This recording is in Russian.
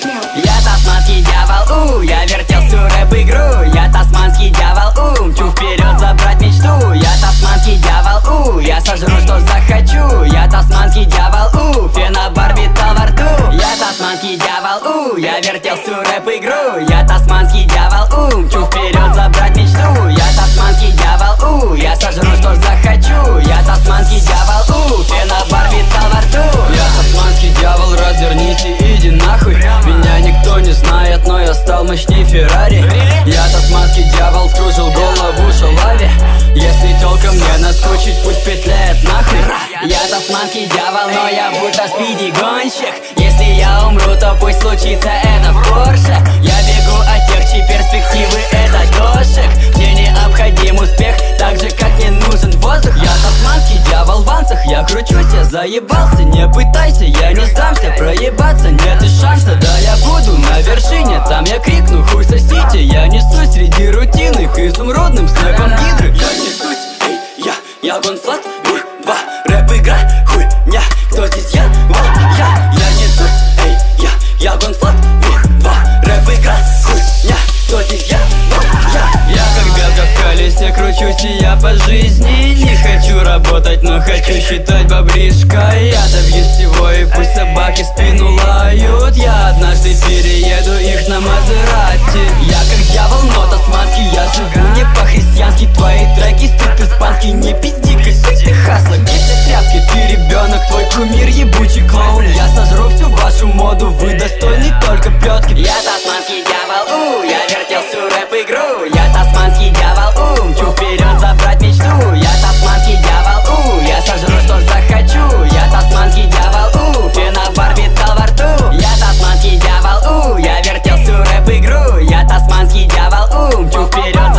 Я тасманский дьявол, я вертел всю рэп-игру. Я тасманский дьявол, мчу вперед забрать мечту. Я тасманский дьявол, я сожру, что захочу. Я тасманский дьявол, фенобарбитал во рту. Я тасманский дьявол, я вертел всю рэп-игру. Я тасманский дьявол, мчу вперед забрать мечту. Я тасманский дьявол, я сожру, что захочу. Я тасманский дьявол, фенобарбитал во рту. Я тасманский дьявол, развернись и иди нахуй. Меня никто не знает, но я стал мощней Феррари. Я тасманский дьявол, вкружил голову шалаве. Если тёлка мне наскучит, пусть петляет нахуй. Я тасманский дьявол, но я будто спиди-гонщик. Если я умру, то пусть случится это в Порше. Я бегу от тех, чьи перспективы это дошек. Мне необходим успех, так же как мне нужен воздух. Я тасманский дьявол в ванцах, я кручусь, я заебался. Не пытайся, я не сдамся, проебаться нет и шанса. Да я буду на вершине, там я крикну хуй сосите. Я несусь среди рутины к изумрудным снэпам гидры. Я несусь, эй, я гонфлат, 2, рэп-игра, хуйня. Кто здесь я? Я несусь, эй, я гонфлат, 2, рэп-игра, хуйня. Кто здесь я? Я как белка в колесе кручусь, и я по жизни не хочу работать, но хочу считать бобришко. Я добьюсь всего, и пусть собаки спину лают. Я однажды перееду их на Мазерати. Я как дьявол, но тасманский, я живу не по-христиански. Твои треки стыд испанский, не пизди, какой ты хасла. Где все тряпки, ты ребенок, твой кумир ебучий клоун. Я сожру всю вашу моду, вы достойны только плетки. Я тасманский дьявол, я вертел всю рэп-игру. Я тасманский дьявол, мчу вперед забрать мечту. Я тасманский дьявол, я сожру, что захочу. Я тасманский дьявол, фенобарбитал во рту. Я тасманский дьявол, я вертел всю рэп-игру. Я тасманский дьявол, мчу вперед